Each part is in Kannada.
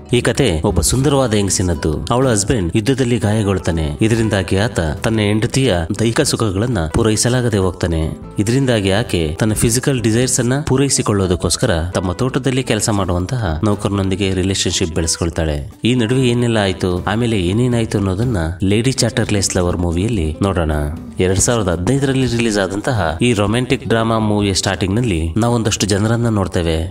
ಈ ಕತೆ ಒಬ್ಬ ಸುಂದರವಾದ ಹೆಂಗಸಿನದ್ದು. ಅವಳ ಹಸ್ಬೆಂಡ್ ಯುದ್ಧದಲ್ಲಿ ಗಾಯಗೊಳ್ತಾನೆ. ಇದರಿಂದಾಗಿ ಆತ ತನ್ನ ಹೆಂಡತಿಯ ದೈಹಿಕ ಸುಖಗಳನ್ನ ಪೂರೈಸಲಾಗದೆ ಹೋಗ್ತಾನೆ. ಇದರಿಂದಾಗಿ ಆಕೆ ತನ್ನ ಫಿಸಿಕಲ್ ಡಿಸೈರ್ಸ್ ಅನ್ನ ಪೂರೈಸಿಕೊಳ್ಳೋದಕ್ಕೋಸ್ಕರ ತಮ್ಮ ತೋಟದಲ್ಲಿ ಕೆಲಸ ಮಾಡುವಂತಹ ನೌಕರನೊಂದಿಗೆ ರಿಲೇಶನ್ಶಿಪ್ ಬೆಳೆಸ್ಕೊಳ್ತಾಳೆ. ಈ ನಡುವೆ ಏನೆಲ್ಲ ಆಯ್ತು, ಆಮೇಲೆ ಏನೇನಾಯ್ತು ಅನ್ನೋದನ್ನ ಲೇಡಿ ಚಾಟರ್ಲೆ ಲವರ್ ಮೂವಿಯಲ್ಲಿ ನೋಡೋಣ. 2015ರಲ್ಲಿ ರಿಲೀಸ್ ಆದಂತಹ ಈ ರೊಮ್ಯಾಂಟಿಕ್ ಡ್ರಾಮಾ ಮೂವಿಯ ಸ್ಟಾರ್ಟಿಂಗ್ ನಲ್ಲಿ ನಾವೊಂದಷ್ಟು ಜನರನ್ನ ನೋಡ್ತೇವೆ.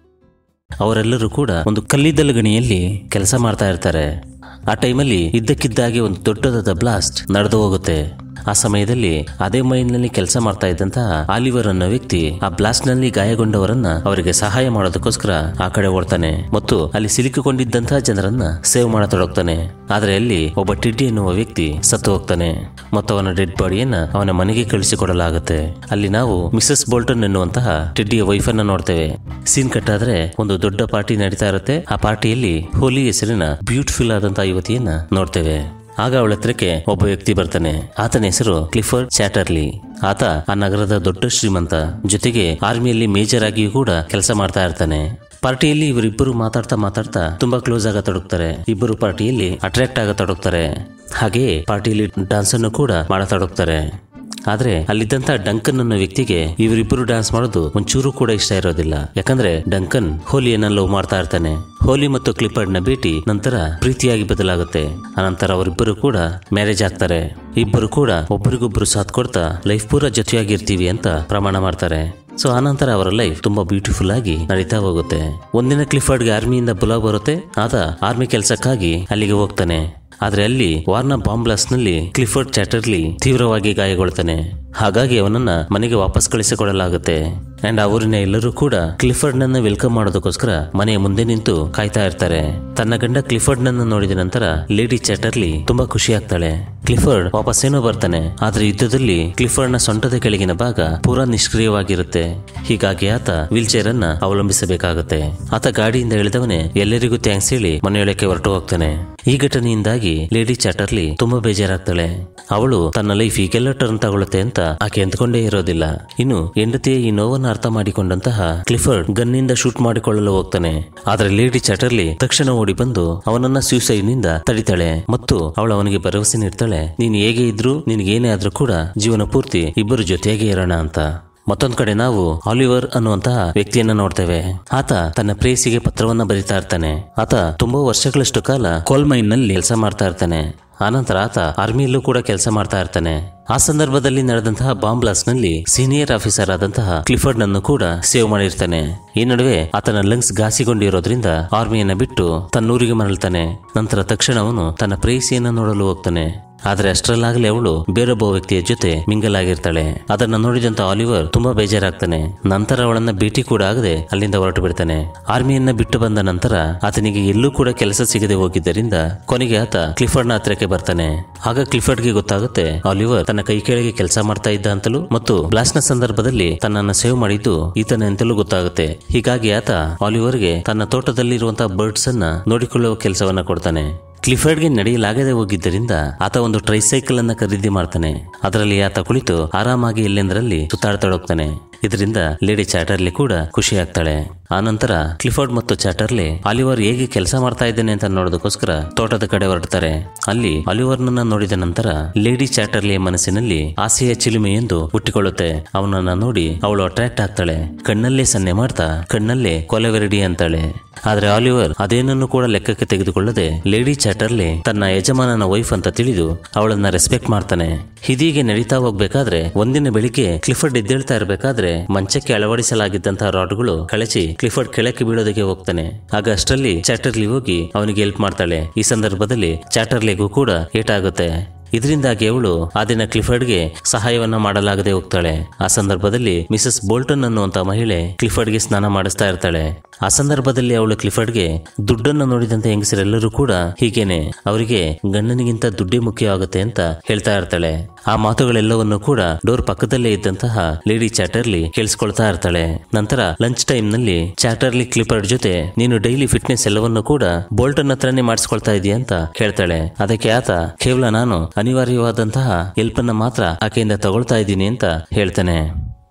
ಅವರೆಲ್ಲರೂ ಕೂಡ ಒಂದು ಕಲ್ಲಿದ್ದಲು ಗಣಿಯಲ್ಲಿ ಕೆಲಸ ಮಾಡ್ತಾ ಇರ್ತಾರೆ. ಆ ಟೈಮಲ್ಲಿ ಇದ್ದಕ್ಕಿದ್ದಾಗೆ ಒಂದು ದೊಡ್ಡದಾದ ಬ್ಲಾಸ್ಟ್ ನಡೆದು ಹೋಗುತ್ತೆ. ಆ ಸಮಯದಲ್ಲಿ ಅದೇ ಮೈನ್ನಲ್ಲಿ ಕೆಲಸ ಮಾಡ್ತಾ ಇದ್ದಂತಹ ಆಲಿವರ್ ಅನ್ನೋ ವ್ಯಕ್ತಿ ಆ ಬ್ಲಾಸ್ಟ್ ನಲ್ಲಿ ಗಾಯಗೊಂಡವರನ್ನ ಅವರಿಗೆ ಸಹಾಯ ಮಾಡೋದಕ್ಕೋಸ್ಕರ ಆ ಕಡೆ ಓಡ್ತಾನೆ ಮತ್ತು ಅಲ್ಲಿ ಸಿಲುಕಿಕೊಂಡಿದ್ದಂತಹ ಜನರನ್ನ ಸೇವ್ ಮಾಡತೊಡಗ್ತಾನೆ. ಆದ್ರೆ ಅಲ್ಲಿ ಒಬ್ಬ ಟಿಡ್ಡಿ ಎನ್ನುವ ವ್ಯಕ್ತಿ ಸತ್ತು ಹೋಗ್ತಾನೆ ಮತ್ತು ಅವನ ಡೆಡ್ ಬಾಡಿಯನ್ನ ಅವನ ಮನೆಗೆ ಕಳಿಸಿಕೊಡಲಾಗುತ್ತೆ. ಅಲ್ಲಿ ನಾವು ಮಿಸಸ್ ಬೋಲ್ಟನ್ ಎನ್ನುವಂತಹ ಟಿಡ್ಡಿಯ ವೈಫ್ ಅನ್ನ ನೋಡ್ತೇವೆ. ಸೀನ್ ಕಟ್ ಆದ್ರೆ ಒಂದು ದೊಡ್ಡ ಪಾರ್ಟಿ ನಡೀತಾ ಇರುತ್ತೆ. ಆ ಪಾರ್ಟಿಯಲ್ಲಿ ಹೋಲಿ ಹೆಸರಿನ ಬ್ಯೂಟಿಫುಲ್ ಆದಂತಹ ಯುವತಿಯನ್ನ ನೋಡ್ತೇವೆ. ಆಗ ಅವಳ ಹತ್ರಕ್ಕೆ ಒಬ್ಬ ವ್ಯಕ್ತಿ ಬರ್ತಾನೆ. ಆತನ ಹೆಸರು ಕ್ಲಿಫರ್ಡ್ ಚಾಟರ್ಲಿ. ಆತ ಆ ನಗರದ ದೊಡ್ಡ ಶ್ರೀಮಂತ, ಜೊತೆಗೆ ಆರ್ಮಿಯಲ್ಲಿ ಮೇಜರ್ ಆಗಿಯೂ ಕೂಡ ಕೆಲಸ ಮಾಡ್ತಾ ಇರ್ತಾನೆ. ಪಾರ್ಟಿಯಲ್ಲಿ ಇವರಿಬ್ಬರು ಮಾತಾಡ್ತಾ ತುಂಬಾ ಕ್ಲೋಸ್ ಆಗತೊಡಗ್ತಾರೆ. ಇಬ್ಬರು ಪಾರ್ಟಿಯಲ್ಲಿ ಅಟ್ರಾಕ್ಟ್ ಆಗತೊಡಗ್ತಾರೆ. ಹಾಗೆಯೇ ಪಾರ್ಟಿಯಲ್ಲಿ ಡಾನ್ಸ್ ಅನ್ನು ಕೂಡ ಮಾಡತೊಡಗ್ತಾರೆ. ಆದ್ರೆ ಅಲ್ಲಿದ್ದಂತ ಡಂಕನ್ ಅನ್ನೋ ವ್ಯಕ್ತಿಗೆ ಇವರಿಬ್ಬರು ಡ್ಯಾನ್ಸ್ ಮಾಡೋದು ಒಂಚೂರು ಕೂಡ ಇಷ್ಟ ಇರೋದಿಲ್ಲ. ಯಾಕಂದ್ರೆ ಡಂಕನ್ ಹೋಲಿಯನ್ನ ಲವ್ ಮಾಡ್ತಾ ಇರ್ತಾನೆ. ಹೋಲಿ ಮತ್ತು ಕ್ಲಿಫರ್ಡ್ ನ ಭೇಟಿ ನಂತರ ಪ್ರೀತಿಯಾಗಿ ಬದಲಾಗುತ್ತೆ. ಅನಂತರ ಅವರಿಬ್ಬರು ಕೂಡ ಮ್ಯಾರೇಜ್ ಆಗ್ತಾರೆ. ಇಬ್ಬರು ಕೂಡ ಒಬ್ಬರಿಗೊಬ್ಬರು ಸಾಥ್ ಕೊಡ್ತಾ ಲೈಫ್ ಪೂರ ಜೊತೆಯಾಗಿರ್ತೀವಿ ಅಂತ ಪ್ರಮಾಣ ಮಾಡ್ತಾರೆ. ಸೊ ಆನಂತರ ಅವರ ಲೈಫ್ ತುಂಬಾ ಬ್ಯೂಟಿಫುಲ್ ಆಗಿ ನಡೀತಾ ಹೋಗುತ್ತೆ. ಒಂದಿನ ಕ್ಲಿಫರ್ಡ್ಗೆ ಆರ್ಮಿಯಿಂದ ಬುಲಾವ್ ಬರುತ್ತೆ. ಆತ ಆರ್ಮಿ ಕೆಲಸಕ್ಕಾಗಿ ಅಲ್ಲಿಗೆ ಹೋಗ್ತಾನೆ. ಆದ್ರೆ ಅಲ್ಲಿ ವಾರ್ನ ಬಾಂಬ್ ಬ್ಲಾಸ್ಟ್ ನಲ್ಲಿ ಕ್ಲಿಫರ್ಡ್ ಚಾಟರ್ಲಿ ತೀವ್ರವಾಗಿ ಗಾಯಗೊಳ್ತಾನೆ. ಹಾಗಾಗಿ ಅವನನ್ನ ಮನೆಗೆ ವಾಪಸ್ ಕಳಿಸಿಕೊಡಲಾಗುತ್ತೆ. ಅಂಡ್ ಆ ಊರಿನ ಎಲ್ಲರೂ ಕೂಡ ಕ್ಲಿಫರ್ಡ್ ನನ್ನ ವೆಲ್ಕಮ್ ಮಾಡೋದಕ್ಕೋಸ್ಕರ ಮನೆಯ ಮುಂದೆ ನಿಂತು ಕಾಯ್ತಾ ಇರ್ತಾರೆ. ತನ್ನ ಗಂಡ ಕ್ಲಿಫರ್ಡ್ ನನ್ನ ನೋಡಿದ ನಂತರ ಲೇಡಿ ಚಾಟರ್ಲಿ ತುಂಬಾ ಖುಷಿ ಆಗ್ತಾಳೆ. ಕ್ಲಿಫರ್ಡ್ ವಾಪಸ್ ಏನೋ ಬರ್ತಾನೆ. ಆದ್ರೆ ಯುದ್ಧದಲ್ಲಿ ಕ್ಲಿಫರ್ಡ್ ನ ಸೊಂಟದ ಕೆಳಗಿನ ಭಾಗ ಪೂರಾ ನಿಷ್ಕ್ರಿಯವಾಗಿರುತ್ತೆ. ಹೀಗಾಗಿ ಆತ ವೀಲ್ ಚೇರ್ ಅನ್ನ ಅವಲಂಬಿಸಬೇಕಾಗುತ್ತೆ. ಆತ ಗಾಡಿಯಿಂದ ಇಳಿದವನೇ ಎಲ್ಲರಿಗೂ ಥ್ಯಾಂಕ್ಸ್ ಹೇಳಿ ಮನೆಯೊಳಕ್ಕೆ ಹೊರಟು ಹೋಗ್ತಾನೆ. ಈ ಘಟನೆಯಿಂದಾಗಿ ಲೇಡಿ ಚಾಟರ್ಲಿ ತುಂಬಾ ಬೇಜಾರಾಗ್ತಾಳೆ. ಅವಳು ತನ್ನ ಲೈಫ್ ಈಗೆಲ್ಲ ಟರ್ನ್ ತಗೊಳುತ್ತೆ ಅಂತ ಆಕೆ ಅಂದ್ಕೊಂಡೇ ಇರೋದಿಲ್ಲ. ಇನ್ನು ಹೆಂಡತಿಯ ಈ ನೋವನ್ನ ಅರ್ಥ ಮಾಡಿಕೊಂಡಂತಹ ಕ್ಲಿಫರ್ಡ್ ಗನ್ನಿಂದ ಶೂಟ್ ಮಾಡಿಕೊಳ್ಳಲು ಹೋಗ್ತಾನೆ. ಆದ್ರೆ ಲೇಡಿ ಚಾಟರ್ಲಿ ತಕ್ಷಣ ಓಡಿ ಬಂದು ಅವನನ್ನ ಸೂಸೈಡ್ ನಿಂದ ತಡಿತಾಳೆ ಮತ್ತು ಅವಳು ಅವನಿಗೆ ಭರವಸೆ ನೀಡ್ತಾಳೆ, ನೀನು ಹೇಗೆ ಇದ್ರು ನಿನಗೇನೇ ಆದ್ರೂ ಕೂಡ ಜೀವನ ಪೂರ್ತಿ ಇಬ್ಬರು ಜೊತೆಯಾಗಿ ಇರೋಣ ಅಂತ. ಮತ್ತೊಂದ್ ಕಡೆ ನಾವು ಆಲಿವರ್ ಅನ್ನುವಂತಹ ವ್ಯಕ್ತಿಯನ್ನ ನೋಡ್ತೇವೆ. ಆತ ತನ್ನ ಪ್ರೇಯಸಿಗೆ ಪತ್ರವನ್ನ ಬರೀತಾ ಇರ್ತಾನೆ. ಆತ ತುಂಬಾ ವರ್ಷಗಳಷ್ಟು ಕಾಲ ಕೋಲ್ ಮೈನ್ ನಲ್ಲಿ ಕೆಲಸ ಮಾಡ್ತಾ ಇರ್ತಾನೆ. ಆನಂತರ ಆತ ಆರ್ಮಿಯಲ್ಲೂ ಕೂಡ ಕೆಲಸ ಮಾಡ್ತಾ ಇರ್ತಾನೆ. ಆ ಸಂದರ್ಭದಲ್ಲಿ ನಡೆದಂತಹ ಬಾಂಬ್ ಬ್ಲಾಸ್ಟ್ ನಲ್ಲಿ ಸೀನಿಯರ್ ಆಫೀಸರ್ ಆದಂತಹ ಕ್ಲಿಫರ್ಡ್ ನನ್ನು ಕೂಡ ಸೇವ್ ಮಾಡಿರ್ತಾನೆ. ಈ ನಡುವೆ ಆತನ ಲಂಗ್ಸ್ ಘಾಸಿಗೊಂಡಿರೋದ್ರಿಂದ ಆರ್ಮಿಯನ್ನ ಬಿಟ್ಟು ತನ್ನೂರಿಗೆ ಮರಳ್ತಾನೆ. ನಂತರ ತಕ್ಷಣ ಅವನು ತನ್ನ ಪ್ರೇಯಸಿಯನ್ನ ನೋಡಲು ಹೋಗ್ತಾನೆ. ಆದ್ರೆ ಅಷ್ಟರಲ್ಲಾಗಲೇ ಅವಳು ಬೇರೊಬ್ಬ ವ್ಯಕ್ತಿಯ ಜೊತೆ ಮಿಂಗಲ್ ಆಗಿರ್ತಾಳೆ. ಅದನ್ನ ನೋಡಿದಂತ ಆಲಿವರ್ ತುಂಬಾ ಬೇಜಾರಾಗ್ತಾನೆ. ನಂತರ ಅವಳನ್ನ ಭೇಟಿ ಕೂಡ ಆಗದೆ ಅಲ್ಲಿಂದ ಹೊರಟು ಬಿಡ್ತಾನೆ. ಆರ್ಮಿಯನ್ನ ಬಿಟ್ಟು ಬಂದ ನಂತರ ಆತನಿಗೆ ಎಲ್ಲೂ ಕೂಡ ಕೆಲಸ ಸಿಗದೆ ಹೋಗಿದ್ದರಿಂದ ಕೊನೆಗೆ ಆತ ಕ್ಲಿಫರ್ಡ್ ನ ಹತ್ರಕ್ಕೆ ಬರ್ತಾನೆ. ಆಗ ಕ್ಲಿಫರ್ಡ್ಗೆ ಗೊತ್ತಾಗುತ್ತೆ ಆಲಿವರ್ ತನ್ನ ಕೈ ಕೆಳಗೆ ಕೆಲಸ ಮಾಡ್ತಾ ಇದ್ದ ಅಂತಲೂ ಮತ್ತು ಬ್ಲಾಸ್ಟ್ ನ ಸಂದರ್ಭದಲ್ಲಿ ತನ್ನನ್ನ ಸೇವ್ ಮಾಡಿದ್ದು ಈತನ ಅಂತಲೂ ಗೊತ್ತಾಗುತ್ತೆ. ಹೀಗಾಗಿ ಆತ ಆಲಿವರ್ಗೆ ತನ್ನ ತೋಟದಲ್ಲಿರುವಂತಹ ಬರ್ಡ್ಸ್ ಅನ್ನ ನೋಡಿಕೊಳ್ಳುವ ಕೆಲಸವನ್ನ ಕೊಡ್ತಾನೆ. ಕ್ಲಿಫರ್ಡ್ಗೆ ನಡೆಯಲಾಗದೆ ಹೋಗಿದ್ದರಿಂದ ಆತ ಒಂದು ಟ್ರೈಸೈಕಲ್ ಅನ್ನ ಖರೀದಿ ಮಾಡ್ತಾನೆ. ಅದರಲ್ಲಿ ಆತ ಕುಳಿತು ಆರಾಮಾಗಿ ಎಲ್ಲೆಂದರಲ್ಲಿ ಸುತ್ತಾಡ್ತಾಡೋಗ್ತಾನೆ. ಇದರಿಂದ ಲೇಡಿ ಚಾಟರ್ಲಿ ಕೂಡ ಖುಷಿ ಆಗ್ತಾಳೆ. ಆನಂತರ ಕ್ಲಿಫರ್ಡ್ ಮತ್ತು ಚಾಟರ್ಲಿ ಆಲಿವರ್ ಹೇಗೆ ಕೆಲಸ ಮಾಡ್ತಾ ಇದ್ದಾನೆ ಅಂತ ನೋಡೋದಕ್ಕೋಸ್ಕರ ತೋಟದ ಕಡೆ ಹೊರಡ್ತಾರೆ. ಅಲ್ಲಿ ಆಲಿವರ್ನನ್ನ ನೋಡಿದ ನಂತರ ಲೇಡಿ ಚಾಟರ್ಲಿಯ ಮನಸ್ಸಿನಲ್ಲಿ ಆಸೆಯ ಚಿಲುಮೆಯೊಂದು ಹುಟ್ಟಿಕೊಳ್ಳುತ್ತೆ. ಅವನನ್ನ ನೋಡಿ ಅವಳು ಅಟ್ರಾಕ್ಟ್ ಆಗ್ತಾಳೆ. ಕಣ್ಣಲ್ಲೇ ಸನ್ನೆ ಮಾಡ್ತಾ ಕಣ್ಣಲ್ಲೇ ಕೊಲೆವೆರಡಿ ಅಂತಾಳೆ. ಆದ್ರೆ ಆಲಿವರ್ ಅದೇನನ್ನು ಕೂಡ ಲೆಕ್ಕಕ್ಕೆ ತೆಗೆದುಕೊಳ್ಳದೆ ಲೇಡಿ ಚಾಟರ್ಲಿ ತನ್ನ ಯಜಮಾನನ ವೈಫ್ ಅಂತ ತಿಳಿದು ಅವಳನ್ನ ರೆಸ್ಪೆಕ್ಟ್ ಮಾಡ್ತಾನೆ. ಹೀಗೆ ನಡೀತಾ ಹೋಗ್ಬೇಕಾದ್ರೆ ಒಂದಿನ ಬೆಳಿಗ್ಗೆ ಕ್ಲಿಫರ್ಡ್ ಎದ್ದೇಳ್ತಾ ಇರಬೇಕಾದ್ರೆ ಮಂಚಕ್ಕೆ ಅಳವಡಿಸಲಾಗಿದ್ದಂತಹ ರಾಡ್ಗಳು ಕಳಚಿ ಕ್ಲಿಫರ್ಡ್ ಕೆಳಕ್ಕೆ ಬೀಳೋದಕ್ಕೆ ಹೋಗ್ತಾನೆ. ಆಗ ಅಷ್ಟರಲ್ಲಿ ಚಾಟರ್ಲಿ ಹೋಗಿ ಅವನಿಗೆ ಹೆಲ್ಪ್ ಮಾಡ್ತಾಳೆ. ಈ ಸಂದರ್ಭದಲ್ಲಿ ಚಾಟರ್ಲಿಗೂ ಕೂಡ ಏಟಾಗುತ್ತೆ. ಇದರಿಂದಾಗಿ ಅವಳು ಆ ದಿನ ಕ್ಲಿಫರ್ಡ್ಗೆ ಸಹಾಯವನ್ನ ಮಾಡಲಾಗದೆ ಹೋಗ್ತಾಳೆ. ಆ ಸಂದರ್ಭದಲ್ಲಿ ಮಿಸಸ್ ಬೋಲ್ಟನ್ ಅನ್ನುವಂತ ಮಹಿಳೆ ಕ್ಲಿಫರ್ಡ್ಗೆ ಸ್ನಾನ ಮಾಡಿಸ್ತಾ ಇರ್ತಾಳೆ. ಆ ಸಂದರ್ಭದಲ್ಲಿ ಅವಳು ಕ್ಲಿಫರ್ಡ್ಗೆ ದುಡ್ಡನ್ನು ನೋಡಿದಂತೆ ಹೆಂಗಸರೆಲ್ಲರೂ ಕೂಡ ಹೀಗೇನೆ ಅವರಿಗೆ ಗಂಡನಿಗಿಂತ ದುಡ್ಡೇ ಮುಖ್ಯವಾಗುತ್ತೆ ಅಂತ ಹೇಳ್ತಾ ಇರ್ತಾಳೆ. ಆ ಮಾತುಗಳೆಲ್ಲವನ್ನು ಕೂಡ ಡೋರ್ ಪಕ್ಕದಲ್ಲೇ ಇದ್ದಂತಹ ಲೇಡಿ ಚಾಟರ್ಲಿ ಕೇಳಿಸ್ಕೊಳ್ತಾ ಇರ್ತಾಳೆ. ನಂತರ ಲಂಚ್ ಟೈಮ್ ನಲ್ಲಿ ಚಾಟರ್ಲಿ ಕ್ಲಿಫರ್ಡ್ ಜೊತೆ ನೀನು ಡೈಲಿ ಫಿಟ್ನೆಸ್ ಎಲ್ಲವನ್ನು ಕೂಡ ಬೋಲ್ಟನ್ ಹತ್ರನೇ ಮಾಡಿಸ್ಕೊಳ್ತಾ ಇದೀಯ ಅಂತ ಹೇಳ್ತಾಳೆ. ಅದಕ್ಕೆ ಆತ ಕೇವಲ ನಾನು ಅನಿವಾರ್ಯವಾದಂತಹ ಹೆಲ್ಪ್ ಅನ್ನ ಮಾತ್ರ ಆಕೆಯಿಂದ ತಗೊಳ್ತಾ ಇದ್ದೀನಿ ಅಂತ ಹೇಳ್ತಾನೆ.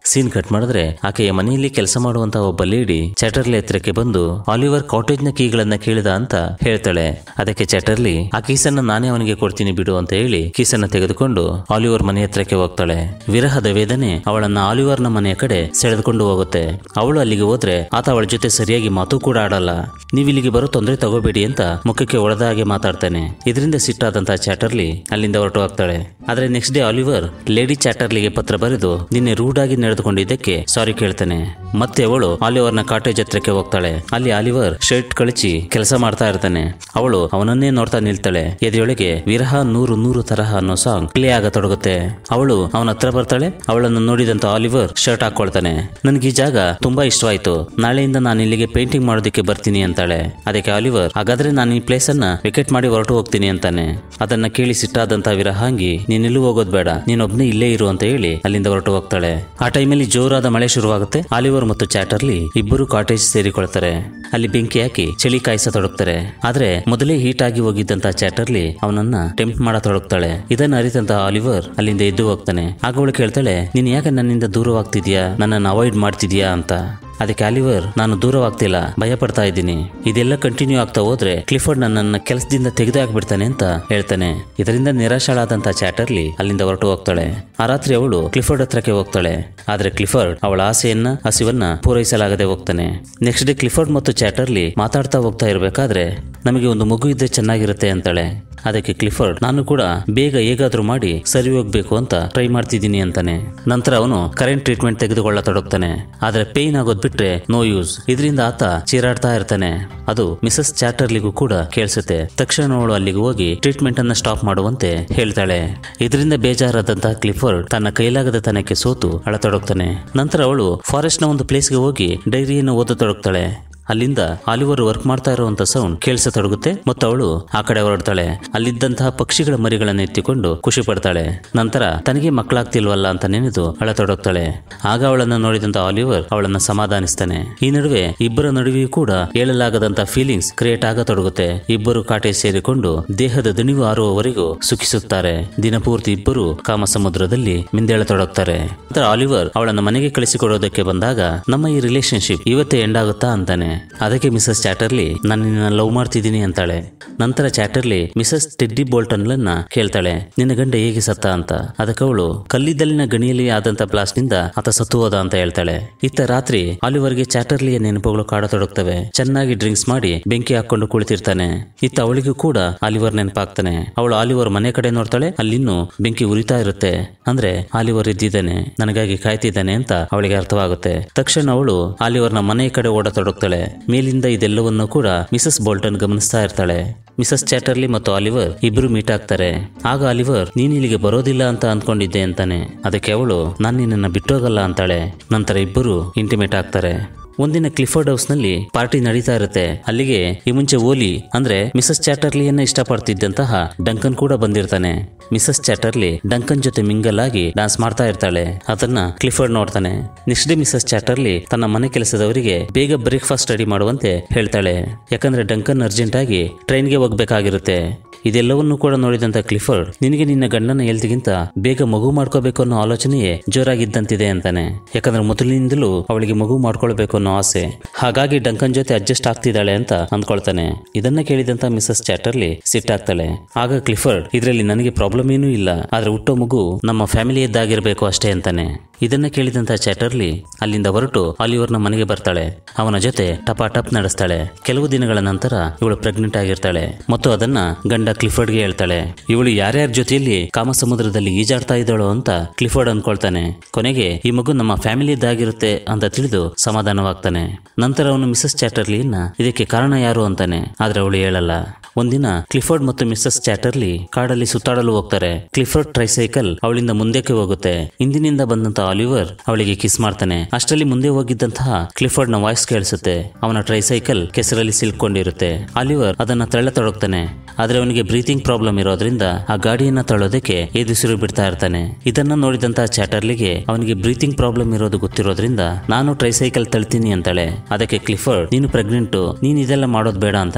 ಸೀನ್ ಕಟ್ ಮಾಡಿದ್ರೆ ಆಕೆಯ ಮನೆಯಲ್ಲಿ ಕೆಲಸ ಮಾಡುವಂತಹ ಒಬ್ಬ ಲೇಡಿ ಚಾಟರ್ಲಿ ಹತ್ರಕ್ಕೆ ಬಂದು ಆಲಿವರ್ ಕಾಟೇಜ್ ನ ಕೀಗಳನ್ನ ಕೇಳಿದ ಅಂತ ಹೇಳ್ತಾಳೆ. ಅದಕ್ಕೆ ಚಾಟರ್ಲಿ ಆ ಕೀಸನ್ನ ನಾನೇ ಅವನಿಗೆ ಕೊಡ್ತೀನಿ ಬಿಡು ಅಂತ ಹೇಳಿ ಕೀಸನ್ನ ತೆಗೆದುಕೊಂಡು ಆಲಿವರ್ ಮನೆ ಹತ್ರಕ್ಕೆ ಹೋಗ್ತಾಳೆ. ವಿರಹದ ವೇದನೆ ಅವಳನ್ನ ಆಲಿವರ್ ನ ಮನೆಯ ಕಡೆ ಸೆಳೆದುಕೊಂಡು ಹೋಗುತ್ತೆ. ಅವಳು ಅಲ್ಲಿಗೆ ಹೋದ್ರೆ ಆತ ಅವಳ ಜೊತೆ ಸರಿಯಾಗಿ ಮಾತು ಕೂಡ ಆಡಲ್ಲ. ನೀವು ಇಲ್ಲಿಗೆ ಬರೋ ತೊಂದರೆ ತಗೋಬೇಡಿ ಅಂತ ಮುಖಕ್ಕೆ ಒಡೆದ ಹಾಗೆ ಮಾತಾಡ್ತಾನೆ. ಇದರಿಂದ ಸಿಟ್ಟಾದಂತಹ ಚಾಟರ್ಲಿ ಅಲ್ಲಿಂದ ಹೊರಟು ಹೋಗ್ತಾಳೆ. ಆದ್ರೆ ನೆಕ್ಸ್ಟ್ ಡೇ ಆಲಿವರ್ ಲೇಡಿ ಚಾಟರ್ಲಿಗೆ ಪತ್ರ ಬರೆದು ನಿನ್ನೆ ರೂಡ್ ಆಗಿ ನಡೆದುಕೊಂಡಿದ್ದಕ್ಕೆ ಸಾರಿ ಕೇಳ್ತಾನೆ. ಮತ್ತೆ ಅವಳು ಆಲಿವರ್ನ ಕಾಟೇಜ್ ಹತ್ರಕ್ಕೆ ಹೋಗ್ತಾಳೆ. ಅಲ್ಲಿ ಆಲಿವರ್ ಶರ್ಟ್ ಕಳಿಸಿ ಕೆಲಸ ಮಾಡ್ತಾ ಇರ್ತಾನೆ. ಅವಳು ಅವನನ್ನೇ ನೋಡ್ತಾ ನಿಲ್ತಾಳೆ. ಎದೆಯೊಳಗೆ ವಿರಹ 100 ತರಹ ಅನ್ನೋ ಸಾಂಗ್ ಪ್ಲೇ ಆಗತೊಡಗುತ್ತೆ. ಅವಳು ಅವನ ಹತ್ರ ಬರ್ತಾಳೆ. ಅವಳನ್ನು ನೋಡಿದಂತ ಆಲಿವರ್ ಶರ್ಟ್ ಹಾಕೊಳ್ತಾನೆ. ನನ್ಗೆ ಈ ಜಾಗ ತುಂಬಾ ಇಷ್ಟವಾಯ್ತು, ನಾಳೆಯಿಂದ ನಾನು ಇಲ್ಲಿಗೆ ಪೇಂಟಿಂಗ್ ಮಾಡೋದಕ್ಕೆ ಬರ್ತೀನಿ ಅಂತಾಳೆ. ಅದಕ್ಕೆ ಆಲಿವರ್ ಹಾಗಾದ್ರೆ ನಾನು ಈ ಪ್ಲೇಸ್ ಅನ್ನ ವಿಕೆಟ್ ಮಾಡಿ ಹೊರಟು ಹೋಗ್ತೀನಿ ಅಂತಾನೆ. ಅದನ್ನ ಕೇಳಿ ಸಿಟ್ಟಾದಂತ ವಿರಹಾಂಗಿ ನೀನೆಲ್ಲೂ ಹೋಗೋದ್ ಬೇಡ, ನೀನೊಬ್ನೇ ಇಲ್ಲೇ ಇರು ಅಂತ ಹೇಳಿ ಅಲ್ಲಿಂದ ಹೊರಟು ಹೋಗ್ತಾಳೆ. ಆ ಟೈಮಲ್ಲಿ ಜೋರಾದ ಮಳೆ ಶುರುವಾಗುತ್ತೆ. ಆಲಿವರ್ ಮತ್ತು ಚಾಟರ್ಲಿ ಇಬ್ಬರು ಕಾಟೇಜ್ ಸೇರಿಕೊಳ್ತಾರೆ. ಅಲ್ಲಿ ಬೆಂಕಿ ಹಾಕಿ ಚಳಿ ಕಾಯಿಸತೊಡಗ್ತಾರೆ. ಆದ್ರೆ ಮೊದಲೇ ಹೀಟ್ ಆಗಿ ಹೋಗಿದ್ದಂತ ಚಾಟರ್ಲಿ ಅವನನ್ನ ಟೆಂಪ್ಟ್ ಮಾಡತೊಡಗ್ತಾಳೆ. ಇದನ್ನ ಅರಿತಂತ ಆಲಿವರ್ ಅಲ್ಲಿಂದ ಎದ್ದು ಹೋಗ್ತಾನೆ. ಆಗ ಅವಳು ಕೇಳ್ತಾಳೆ, ನೀನ್ ಯಾಕೆ ನನ್ನಿಂದ ದೂರವಾಗ್ತಿದ್ಯಾ, ನನ್ನನ್ನು ಅವಾಯ್ಡ್ ಮಾಡ್ತಿದ್ಯಾ ಅಂತ. ಅದಕ್ಕೆ ಆಲಿವರ್ ನಾನು ದೂರವಾಗ್ತಿಲ್ಲ, ಭಯ ಪಡ್ತಾ ಇದ್ದೀನಿ. ಇದೆಲ್ಲ ಕಂಟಿನ್ಯೂ ಆಗ್ತಾ ಹೋದ್ರೆ ಕ್ಲಿಫರ್ಡ್ ನನ್ನನ್ನ ಕೆಲಸದಿಂದ ತೆಗೆದು ಹಾಕ್ಬಿಡ್ತಾನೆ ಅಂತ ಹೇಳ್ತಾನೆ. ಇದರಿಂದ ನಿರಾಶಳಾದಂತ ಚಾಟರ್ಲಿ ಅಲ್ಲಿಂದ ಹೊರಟು ಹೋಗ್ತಾಳೆ. ಆ ರಾತ್ರಿ ಅವಳು ಕ್ಲಿಫರ್ಡ್ ಹತ್ರಕ್ಕೆ ಹೋಗ್ತಾಳೆ. ಆದ್ರೆ ಕ್ಲಿಫರ್ಡ್ ಅವಳ ಆಸೆಯನ್ನ ಹಸಿವನ್ನ ಪೂರೈಸಲಾಗದೆ ಹೋಗ್ತಾನೆ. ನೆಕ್ಸ್ಟ್ ಡೇ ಕ್ಲಿಫರ್ಡ್ ಮತ್ತು ಚಾಟರ್ಲಿ ಮಾತಾಡ್ತಾ ಹೋಗ್ತಾ ಇರ್ಬೇಕಾದ್ರೆ ನಮಗೆ ಒಂದು ಮಗು ಇದ್ರೆ ಚೆನ್ನಾಗಿರುತ್ತೆ ಅಂತಾಳೆ. ಅದಕ್ಕೆ ಕ್ಲಿಫರ್ಡ್ ನಾನು ಕೂಡ ಬೇಗ ಹೇಗಾದ್ರೂ ಮಾಡಿ ಸರಿ ಹೋಗ್ಬೇಕು ಅಂತ ಟ್ರೈ ಮಾಡ್ತಿದ್ದೀನಿ ಅಂತಾನೆ. ನಂತರ ಅವನು ಕರೆಂಟ್ ಟ್ರೀಟ್ಮೆಂಟ್ ತೆಗೆದುಕೊಳ್ಳತೊಡಗ್ತಾನೆ. ಆದ್ರೆ ಪೇನ್ ಆಗೋದ್ ಬಿಟ್ರೆ ನೋ ಯೂಸ್. ಇದರಿಂದ ಆತ ಚೀರಾಡ್ತಾ ಇರ್ತಾನೆ. ಅದು ಮಿಸಸ್ ಚಾಟರ್ಲಿಗೂ ಕೂಡ ಕೇಳಿಸುತ್ತೆ. ತಕ್ಷಣ ಅವಳು ಅಲ್ಲಿಗೆ ಹೋಗಿ ಟ್ರೀಟ್ಮೆಂಟ್ ಅನ್ನ ಸ್ಟಾಪ್ ಮಾಡುವಂತೆ ಹೇಳ್ತಾಳೆ. ಇದರಿಂದ ಬೇಜಾರಾದಂತಹ ಕ್ಲಿಫರ್ಡ್ ತನ್ನ ಕೈಲಾಗದ ತನಕ್ಕೆ ಸೋತು ಅಳತೊಡಗ್ತಾನೆ. ನಂತರ ಅವಳು ಫಾರೆಸ್ಟ್ ನ ಒಂದು ಪ್ಲೇಸ್ಗೆ ಹೋಗಿ ಡೈರಿಯನ್ನು ಓದತೊಡಗ್ತಾಳೆ. ಅಲ್ಲಿಂದ ಆಲಿವರ್ ವರ್ಕ್ ಮಾಡ್ತಾ ಇರುವಂತ ಸೌಂಡ್ ಕೇಳಿಸತೊಡಗುತ್ತೆ ಮತ್ತು ಅವಳು ಆ ಕಡೆ ಹೊರಡ್ತಾಳೆ. ಅಲ್ಲಿದ್ದಂತಹ ಪಕ್ಷಿಗಳ ಮರಿಗಳನ್ನು ಎತ್ತಿಕೊಂಡು ಖುಷಿ ಪಡ್ತಾಳೆ. ನಂತರ ತನಗೆ ಮಕ್ಕಳಾಗ್ತಿಲ್ವಲ್ಲ ಅಂತ ನೆನೆದು ಅಳತೊಡಗ್ತಾಳೆ. ಆಗ ಅವಳನ್ನ ನೋಡಿದಂತ ಆಲಿವರ್ ಅವಳನ್ನ ಸಮಾಧಾನಿಸ್ತಾನೆ. ಈ ನಡುವೆ ಇಬ್ಬರ ನಡುವೆಯೂ ಕೂಡ ಹೇಳಲಾಗದಂತ ಫೀಲಿಂಗ್ಸ್ ಕ್ರಿಯೇಟ್ ಆಗತೊಡಗುತ್ತೆ. ಇಬ್ಬರು ಕಾಟೇಜ್ ಸೇರಿಕೊಂಡು ದೇಹದ ದಣಿವು ಆರುವವರೆಗೂ ಸುಖಿಸುತ್ತಾರೆ. ದಿನಪೂರ್ತಿ ಇಬ್ಬರು ಕಾಮ ಸಮುದ್ರದಲ್ಲಿ ಮಿಂದೇಳತೊಡಗ್ತಾರೆ. ನಂತರ ಆಲಿವರ್ ಅವಳನ್ನ ಮನೆಗೆ ಕಳಿಸಿಕೊಡೋದಕ್ಕೆ ಬಂದಾಗ ನಮ್ಮ ಈ ರಿಲೇಶನ್ಶಿಪ್ ಇವತ್ತೇ ಎಂಡ್ ಆಗುತ್ತಾ ಅಂತಾನೆ. ಅದಕ್ಕೆ ಮಿಸಸ್ ಚಾಟರ್ಲಿ ನಾನು ನಿನ್ನ ಲವ್ ಮಾಡ್ತಿದ್ದೀನಿ ಅಂತಾಳೆ. ನಂತರ ಚಾಟರ್ಲಿ ಮಿಸಸ್ ಟೆಡ್ಡಿ ಬೋಲ್ಟನ್ಲನ್ನ ಕೇಳ್ತಾಳೆ, ನಿನ್ನ ಗಂಡ ಹೇಗೆ ಸತ್ತ ಅಂತ. ಅದಕ್ಕೆ ಅವಳು ಕಲ್ಲಿದ್ದಲಿನ ಗಣಿಯಲ್ಲಿ ಆದಂತ ಬ್ಲಾಸ್ಟ್ ನಿಂದ ಆತ ಸತ್ತು ಹೋದ ಅಂತ ಹೇಳ್ತಾಳೆ. ಇತ್ತ ರಾತ್ರಿ ಆಲಿವರ್ಗೆ ಚಾಟರ್ಲಿಯ ನೆನಪುಗಳು ಕಾಡತೊಡಗ್ತವೆ. ಚೆನ್ನಾಗಿ ಡ್ರಿಂಕ್ಸ್ ಮಾಡಿ ಬೆಂಕಿ ಹಾಕೊಂಡು ಕುಳಿತಿರ್ತಾನೆ. ಇತ್ತ ಅವಳಿಗೂ ಕೂಡ ಆಲಿವರ್ ನೆನಪಾಗ್ತಾನೆ. ಅವಳು ಆಲಿವರ್ ಮನೆ ಕಡೆ ನೋಡ್ತಾಳೆ. ಅಲ್ಲಿನ್ನೂ ಬೆಂಕಿ ಉರಿತಾ ಇರುತ್ತೆ. ಅಂದ್ರೆ ಆಲಿವರ್ ಇದ್ದಿದ್ದಾನೆ, ನನಗಾಗಿ ಕಾಯ್ತಿದ್ದಾನೆ ಅಂತ ಅವಳಿಗೆ ಅರ್ಥವಾಗುತ್ತೆ. ತಕ್ಷಣ ಅವಳು ಆಲಿವರ್ನ ಮನೆ ಕಡೆ ಓಡತೊಡಗ್ತಾಳೆ. ಮೇಲಿಂದ ಇದೆಲ್ಲವನ್ನೂ ಕೂಡ ಮಿಸಸ್ ಬೋಲ್ಟನ್ ಗಮನಿಸ್ತಾ ಇರ್ತಾಳೆ. ಮಿಸಸ್ ಚಾಟರ್ಲಿ ಮತ್ತು ಆಲಿವರ್ ಇಬ್ರು ಮೀಟ್ ಆಗ್ತಾರೆ. ಆಗ ಆಲಿವರ್ ನೀನ್ ಇಲ್ಲಿಗೆ ಬರೋದಿಲ್ಲ ಅಂತ ಅಂದ್ಕೊಂಡಿದ್ದೆ ಅಂತಾನೆ. ಅದಕ್ಕೆ ಅವಳು ನಾನು ನಿನ್ನನ್ನು ಬಿಟ್ಟೋಗಲ್ಲ ಅಂತಾಳೆ. ನಂತರ ಇಬ್ಬರು ಇಂಟಿಮೇಟ್ ಆಗ್ತಾರೆ. ಒಂದಿನ ಕ್ಲಿಫರ್ಡ್ ಹೌಸ್ ನಲ್ಲಿ ಪಾರ್ಟಿ ನಡೀತಾ ಇರುತ್ತೆ. ಅಲ್ಲಿಗೆ ಈ ಮುಂಚೆ ಓಲಿ ಅಂದ್ರೆ ಮಿಸಸ್ ಚಾಟರ್ಲಿಯನ್ನ ಇಷ್ಟಪಡ್ತಿದ್ದಂತಹ ಡಂಕನ್ ಕೂಡ ಬಂದಿರ್ತಾನೆ. ಮಿಸಸ್ ಚಾಟರ್ಲಿ ಡಂಕನ್ ಜೊತೆ ಮಿಂಗಲ್ ಆಗಿ ಡಾನ್ಸ್ ಮಾಡ್ತಾ ಇರ್ತಾಳೆ. ಅದನ್ನ ಕ್ಲಿಫರ್ಡ್ ನೋಡ್ತಾನೆ. ನೆಕ್ಸ್ಟ್ ಡೇ ಮಿಸಸ್ ಚಾಟರ್ಲಿ ತನ್ನ ಮನೆ ಕೆಲಸದವರಿಗೆ ಬೇಗ ಬ್ರೇಕ್ಫಾಸ್ಟ್ ರೆಡಿ ಮಾಡುವಂತೆ ಹೇಳ್ತಾಳೆ. ಯಾಕಂದ್ರೆ ಡಂಕನ್ ಅರ್ಜೆಂಟ್ ಆಗಿ ಟ್ರೈನ್ಗೆ ಹೋಗ್ಬೇಕಾಗಿರುತ್ತೆ. ಇದೆಲ್ಲವನ್ನೂ ಕೂಡ ನೋಡಿದಂತ ಕ್ಲಿಫರ್ಡ್ ನಿನಗೆ ನಿನ್ನ ಗಂಡನ ಹೆಲ್ತ್ಗಿಂತ ಬೇಗ ಮಗು ಮಾಡ್ಕೋಬೇಕು ಅನ್ನೋ ಆಲೋಚನೆಯೇ ಜೋರಾಗಿದ್ದಂತಿದೆ ಅಂತಾನೆ. ಯಾಕಂದ್ರೆ ಮೊದಲಿನಿಂದಲೂ ಅವಳಿಗೆ ಮಗು ಮಾಡ್ಕೊಳ್ಬೇಕು ಅನ್ನೋ ಆಸೆ. ಹಾಗಾಗಿ ಡಂಕನ್ ಜೊತೆ ಅಡ್ಜಸ್ಟ್ ಆಗ್ತಿದ್ದಾಳೆ ಅಂತ ಅಂದ್ಕೊಳ್ತಾನೆ. ಇದನ್ನ ಕೇಳಿದಂತ ಮಿಸಸ್ ಚಾಟರ್ಲಿ ಸಿಟ್ಟಾಗ್ತಾಳೆ. ಆಗ ಕ್ಲಿಫರ್ಡ್ ಇದರಲ್ಲಿ ನನಗೆ ಪ್ರಾಬ್ಲಮ್ ಏನೂ ಇಲ್ಲ, ಆದ್ರೆ ಹುಟ್ಟೋ ಮಗು ನಮ್ಮ ಫ್ಯಾಮಿಲಿಯದ್ದಾಗಿರ್ಬೇಕು ಅಷ್ಟೇ ಅಂತಾನೆ. ಇದನ್ನ ಕೇಳಿದಂತ ಚಾಟರ್ಲಿ ಅಲ್ಲಿಂದ ಹೊರಟು ಆಲಿವರ್ನ ಮನೆಗೆ ಬರ್ತಾಳೆ. ಅವನ ಜೊತೆ ಟಪಾಟಪ್ ನಡೆಸ್ತಾಳೆ. ಕೆಲವು ದಿನಗಳ ನಂತರ ಇವಳು ಪ್ರೆಗ್ನೆಂಟ್ ಆಗಿರ್ತಾಳೆ ಮತ್ತು ಅದನ್ನ ಗಂಡ ಕ್ಲಿಫರ್ಡ್ಗೆ ಹೇಳ್ತಾಳೆ. ಇವಳು ಯಾರ್ಯಾರ ಜೊತೆಯಲ್ಲಿ ಕಾಮ ಸಮುದ್ರದಲ್ಲಿ ಈಜಾಡ್ತಾ ಇದ್ದಾಳೋ ಅಂತ ಕ್ಲಿಫರ್ಡ್ ಅನ್ಕೊಳ್ತಾನೆ. ಕೊನೆಗೆ ಈ ಮಗು ನಮ್ಮ ಫ್ಯಾಮಿಲಿಯದ್ದಾಗಿರುತ್ತೆ ಅಂತ ತಿಳಿದು ಸಮಾಧಾನವಾಗ್ತಾನೆ. ನಂತರ ಅವನು ಮಿಸಸ್ ಚಾಟರ್ಲಿಯನ್ನ ಇದಕ್ಕೆ ಕಾರಣ ಯಾರು ಅಂತಾನೆ. ಆದ್ರೆ ಅವಳು ಹೇಳಲ್ಲ. ಒಂದಿನ ಕ್ಲಿಫರ್ಡ್ ಮತ್ತು ಮಿಸಸ್ ಚಾಟರ್ಲಿ ಕಾಡಲ್ಲಿ ಸುತ್ತಾಡಲು ಹೋಗ್ತಾರೆ. ಕ್ಲಿಫರ್ಡ್ ಟ್ರೈಸೈಕಲ್ ಅವಳಿಂದ ಮುಂದಕ್ಕೆ ಹೋಗುತ್ತೆ. ಹಿಂದಿನಿಂದ ಬಂದಂತ ಆಲಿವರ್ ಅವಳಿಗೆ ಕಿಸ್ ಮಾಡ್ತಾನೆ. ಅಷ್ಟರಲ್ಲಿ ಮುಂದೆ ಹೋಗಿದ್ದಂತಹ ಕ್ಲಿಫರ್ಡ್ ನ ವಾಯ್ಸ್ ಕೇಳಿಸುತ್ತೆ. ಅವನ ಟ್ರೈಸೈಕಲ್ ಕೆಸರಲ್ಲಿ ಸಿಲ್ಕೊಂಡಿರುತ್ತೆ. ಆಲಿವರ್ ಅದನ್ನ ತಳ್ಳತೊಡಗ್ತಾನೆ. ಆದ್ರೆ ಅವನಿಗೆ ಬ್ರೀತಿಂಗ್ ಪ್ರಾಬ್ಲಮ್ ಇರೋದ್ರಿಂದ ಆ ಗಾಡಿಯನ್ನ ತಳ್ಳೋದಕ್ಕೆ ಎದುಸಿರು ಬಿಡ್ತಾ ಇರ್ತಾನೆ. ಇದನ್ನ ನೋಡಿದಂತಹ ಚಾಟರ್ಲಿಗೆ ಅವನಿಗೆ ಬ್ರೀತಿಂಗ್ ಪ್ರಾಬ್ಲಮ್ ಇರೋದು ಗೊತ್ತಿರೋದ್ರಿಂದ ನಾನು ಟ್ರೈಸೈಕಲ್ ತಳ್ತೀನಿ ಅಂತಾಳೆ. ಅದಕ್ಕೆ ಕ್ಲಿಫರ್ಡ್ ನೀನು ಪ್ರೆಗ್ನೆಂಟು, ನೀನ್ ಇದೆಲ್ಲ ಮಾಡೋದ್ ಬೇಡ ಅಂತಾನೆ.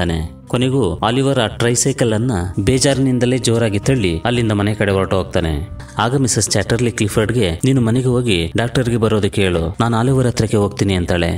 ಕೊನೆಗೂ ಆಲಿವರ್ ಆ ಟ್ರೈಸೈಕಲ್ ಅನ್ನ ಬೇಜಾರಿನಿಂದಲೇ ಜೋರಾಗಿ ತಳ್ಳಿ ಅಲ್ಲಿಂದ ಮನೆ ಕಡೆ ಹೊರಟು ಹೋಗ್ತಾನೆ. ಆಗ ಮಿಸಸ್ ಚಾಟರ್ಲಿ ಕ್ಲಿಫರ್ಡ್ಗೆ ನೀನು ಮನೆಗೆ ಹೋಗಿ ಡಾಕ್ಟರ್ಗೆ ಬರೋದಕ್ಕೆ ಹೇಳು, ನಾನು ಆಲಿವರ್ ಹತ್ರಕ್ಕೆ ಹೋಗ್ತೀನಿ ಅಂತಾಳೆ.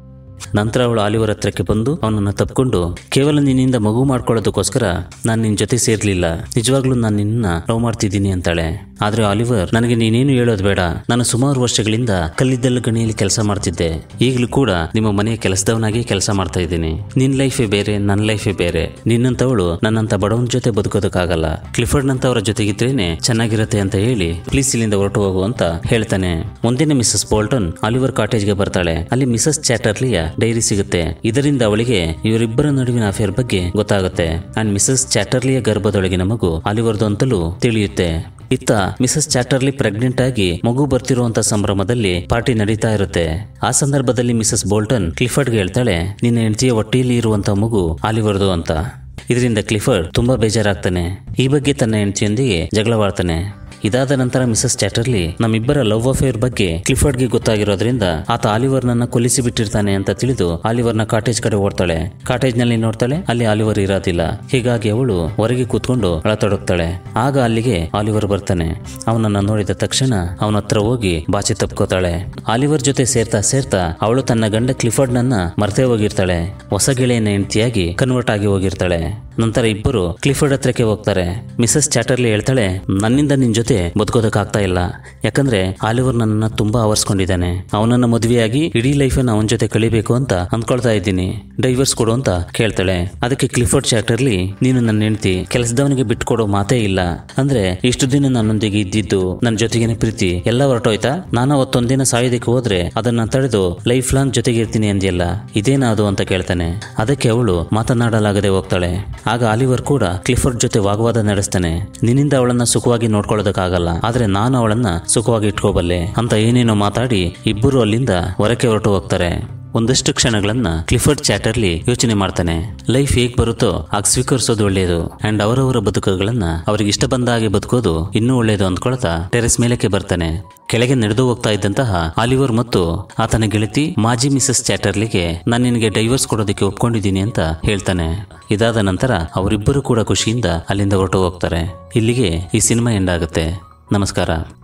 ನಂತರ ಅವಳು ಆಲಿವರ್ ಹತ್ರಕ್ಕೆ ಬಂದು ಅವನನ್ನು ತಪ್ಪಿಕೊಂಡು ಕೇವಲ ನಿನ್ನಿಂದ ಮಗು ಮಾಡ್ಕೊಳ್ಳೋದಕ್ಕೋಸ್ಕರ ನಾನು ನಿನ್ ಜೊತೆ ಸೇರ್ಲಿಲ್ಲ, ನಿಜವಾಗ್ಲೂ ನಾನು ನಿನ್ನ ಲವ್ ಮಾಡ್ತಿದ್ದೀನಿ ಅಂತಾಳೆ. ಆದ್ರೆ ಆಲಿವರ್, ನನಗೆ ನೀನೇನು ಹೇಳೋದು ಬೇಡ, ನಾನು ಸುಮಾರು ವರ್ಷಗಳಿಂದ ಕಲ್ಲಿದ್ದಲು ಗಣಿಯಲ್ಲಿ ಕೆಲಸ ಮಾಡ್ತಿದ್ದೆ, ಈಗಲೂ ಕೂಡ ನಿಮ್ಮ ಮನೆಯ ಕೆಲಸದವನಾಗಿ ಕೆಲಸ ಮಾಡ್ತಾ ಇದ್ದೀನಿ. ನಿನ್ ಲೈಫೇ ಬೇರೆ, ನನ್ನ ಲೈಫೇ ಬೇರೆ. ನಿನ್ನಂತವಳು ನನ್ನಂತ ಬಡವನ ಜೊತೆ ಬದುಕೋದಕ್ಕಾಗಲ್ಲ, ಕ್ಲಿಫರ್ಡ್ ನಂತವರ ಜೊತೆಗಿದ್ರೇನೆ ಚೆನ್ನಾಗಿರತ್ತೆ ಅಂತ ಹೇಳಿ ಪ್ಲೀಸ್ ಇಲ್ಲಿಂದ ಹೊರಟು ಹೋಗು ಅಂತ ಹೇಳ್ತಾನೆ. ಮುಂದಿನ ಮಿಸಸ್ ಬೋಲ್ಟನ್ ಆಲಿವರ್ ಕಾಟೇಜ್ಗೆ ಬರ್ತಾಳೆ. ಅಲ್ಲಿ ಮಿಸಸ್ ಚಾಟರ್ಲಿಯ ಡೈರಿ ಸಿಗುತ್ತೆ. ಇದರಿಂದ ಅವಳಿಗೆ ಇವರಿಬ್ಬರ ನಡುವಿನ ಅಫೇರ್ ಬಗ್ಗೆ ಗೊತ್ತಾಗುತ್ತೆ. ಅಂಡ್ ಮಿಸಸ್ ಚಾಟರ್ಲಿಯ ಗರ್ಭದೊಳಗಿನ ಮಗು ಆಲಿವರ್ದು ಅಂತಲೂ ತಿಳಿಯುತ್ತೆ. ಇತ್ತ ಮಿಸಸ್ ಚಾಟರ್ಲಿ ಪ್ರೆಗ್ನೆಂಟ್ ಆಗಿ ಮಗು ಬರ್ತಿರುವಂತ ಸಂಭ್ರಮದಲ್ಲಿ ಪಾರ್ಟಿ ನಡೀತಾ ಇರುತ್ತೆ. ಆ ಸಂದರ್ಭದಲ್ಲಿ ಮಿಸಸ್ ಬೋಲ್ಟನ್ ಕ್ಲಿಫರ್ಡ್ಗೆ ಹೇಳ್ತಾಳೆ, ನಿನ್ನ ಹೆಂಡತಿಯ ಹೊಟ್ಟೆಯಲ್ಲಿ ಇರುವಂತ ಮಗು ಆಲಿವರ್ದು ಅಂತ. ಇದರಿಂದ ಕ್ಲಿಫರ್ಡ್ ತುಂಬಾ ಬೇಜಾರಾಗ್ತಾನೆ. ಈ ಬಗ್ಗೆ ತನ್ನ ಹೆಂಡತಿಯೊಂದಿಗೆ ಜಗಳವಾಡ್ತಾನೆ. ಇದಾದ ನಂತರ ಮಿಸಸ್ ಚಾಟರ್ಲಿ ನಮ್ಮಿಬ್ಬರ ಲವ್ ಅಫೇರ್ ಬಗ್ಗೆ ಕ್ಲಿಫರ್ಡ್ಗೆ ಗೊತ್ತಾಗಿರೋದ್ರಿಂದ ಆತ ಆಲಿವರ್ನನ್ನ ಕೊಲ್ಲಿಸಿ ಬಿಟ್ಟಿರ್ತಾನೆ ಅಂತ ತಿಳಿದು ಆಲಿವರ್ನ ಕಾಟೇಜ್ ಕಡೆ ಓಡ್ತಾಳೆ. ಕಾಟೇಜ್ ನಲ್ಲಿ ನೋಡ್ತಾಳೆ, ಅಲ್ಲಿ ಆಲಿವರ್ ಇರೋದಿಲ್ಲ. ಹೀಗಾಗಿ ಅವಳು ಹೊರಗೆ ಕೂತ್ಕೊಂಡು ಅಳತೊಡಗ್ತಾಳೆ. ಆಗ ಅಲ್ಲಿಗೆ ಆಲಿವರ್ ಬರ್ತಾನೆ. ಅವನನ್ನ ನೋಡಿದ ತಕ್ಷಣ ಅವನ ಹತ್ರ ಹೋಗಿ ಬಾಚಿ ತಪ್ಕೋತಾಳೆ. ಆಲಿವರ್ ಜೊತೆ ಸೇರ್ತಾ ಸೇರ್ತಾ ಅವಳು ತನ್ನ ಗಂಡ ಕ್ಲಿಫರ್ಡ್ ನನ್ನ ಮರ್ತೇ ಹೋಗಿರ್ತಾಳೆ. ಹೊಸ ಗೆಳೆಯನ ಹೆಂಡತಿಯಾಗಿ ಕನ್ವರ್ಟ್ ಆಗಿ ಹೋಗಿರ್ತಾಳೆ. ನಂತರ ಇಬ್ಬರು ಕ್ಲಿಫರ್ಡ್ ಹತ್ರಕ್ಕೆ ಹೋಗ್ತಾರೆ. ಮಿಸಸ್ ಚಾಟರ್ಲಿ ಹೇಳ್ತಾಳೆ, ನನ್ನಿಂದ ನಿನ್ ಜೊತೆ ಬದುಕೋದಕ್ಕಾಗ್ತಾ ಇಲ್ಲ, ಯಾಕಂದ್ರೆ ಆಲಿವರ್ ನನ್ನನ್ನ ತುಂಬಾ ಆವರಿಸ್ಕೊಂಡಿದ್ದಾನೆ. ಅವನನ್ನ ಮದುವೆಯಾಗಿ ಇಡೀ ಲೈಫನ್ನ ಅವನ ಜೊತೆ ಕಳಿಬೇಕು ಅಂತ ಅಂದ್ಕೊಳ್ತಾ ಇದ್ದೀನಿ, ಡೈವರ್ಸ್ ಕೊಡು ಅಂತ ಕೇಳ್ತಾಳೆ. ಅದಕ್ಕೆ ಕ್ಲಿಫರ್ಡ್ ಚಾಟರ್ಲಿ, ನೀನು ನನ್ನ ಹೆಂಡತಿ, ಕೆಲಸದವನಿಗೆ ಬಿಟ್ಕೊಡೋ ಮಾತೇ ಇಲ್ಲ. ಅಂದ್ರೆ ಇಷ್ಟು ದಿನ ನನ್ನೊಂದಿಗೆ ಇದ್ದಿದ್ದು, ನನ್ನ ಜೊತೆಗೇನೆ ಪ್ರೀತಿ ಎಲ್ಲ ಹೊರಟೋಯ್ತಾ? ನಾನು ಅವತ್ತೊಂದಿನ ಸಾಯೋದಕ್ಕೆ ಹೋದ್ರೆ ಅದನ್ನ ತಡೆದು ಲೈಫ್ ಲಾಂಗ್ ಜೊತೆಗೆ ಇರ್ತೀನಿ ಅಂದ್ಯಲ್ಲ, ಇದೇನಾ ಅದು ಅಂತ ಕೇಳ್ತಾನೆ. ಅದಕ್ಕೆ ಅವಳು ಮಾತನಾಡಲಾಗದೆ ಹೋಗ್ತಾಳೆ. ಆಗ ಆಲಿವರ್ ಕೂಡ ಕ್ಲಿಫರ್ಡ್ ಜೊತೆ ವಾಗ್ವಾದ ನಡೆಸ್ತಾನೆ. ನಿನ್ನಿಂದ ಅವಳನ್ನ ಸುಖವಾಗಿ ನೋಡ್ಕೊಳ್ಳೋದಕ್ಕಾಗಲ್ಲ, ಆದ್ರೆ ನಾನು ಅವಳನ್ನ ಸುಖವಾಗಿ ಇಟ್ಕೋಬಲ್ಲೆ ಅಂತ ಏನೇನೋ ಮಾತಾಡಿ ಇಬ್ಬರು ಅಲ್ಲಿಂದ ಹೊರಕ್ಕೆ ಹೊರಟು ಹೋಗ್ತಾರೆ. ಒಂದಷ್ಟು ಕ್ಷಣಗಳನ್ನ ಕ್ಲಿಫರ್ಡ್ ಚಾಟರ್ಲಿ ಯೋಚನೆ ಮಾಡ್ತಾನೆ. ಲೈಫ್ ಹೇಗ್ ಬರುತ್ತೋ ಆಗ ಸ್ವೀಕರಿಸೋದು ಒಳ್ಳೆಯದು, ಅಂಡ್ ಅವರವರ ಬದುಕುಗಳನ್ನ ಅವ್ರಿಗೆ ಇಷ್ಟ ಬಂದ ಹಾಗೆ ಬದುಕೋದು ಇನ್ನೂ ಒಳ್ಳೆಯದು ಅಂದ್ಕೊಳ್ತಾ ಟೆರೆಸ್ ಮೇಲಕ್ಕೆ ಬರ್ತಾನೆ. ಕೆಳಗೆ ನಡೆದು ಹೋಗ್ತಾ ಇದ್ದಂತಹ ಆಲಿವರ್ ಮತ್ತು ಆತನ ಗೆಳತಿ ಮಾಜಿ ಮಿಸಸ್ ಚಾಟರ್ಲಿಗೆ ನಾನು ನಿನಗೆ ಡೈವರ್ಸ್ ಕೊಡೋದಕ್ಕೆ ಒಪ್ಕೊಂಡಿದ್ದೀನಿ ಅಂತ ಹೇಳ್ತಾನೆ. ಇದಾದ ನಂತರ ಅವರಿಬ್ಬರು ಕೂಡ ಖುಷಿಯಿಂದ ಅಲ್ಲಿಂದ ಹೊರಟು ಹೋಗ್ತಾರೆ. ಇಲ್ಲಿಗೆ ಈ ಸಿನಿಮಾ ಎಂಡ್ ಆಗುತ್ತೆ. ನಮಸ್ಕಾರ.